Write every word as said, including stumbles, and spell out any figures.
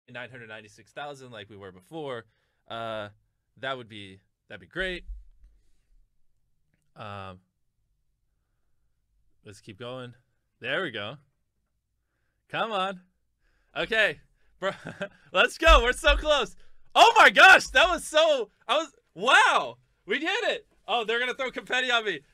nine hundred ninety-six thousand like we were before, uh, that would be that'd be great. Um, let's keep going. There we go. Come on. Okay, bro. Let's go. We're so close. Oh my gosh, that was so. I was wow. We did it. Oh, they're gonna throw confetti on me.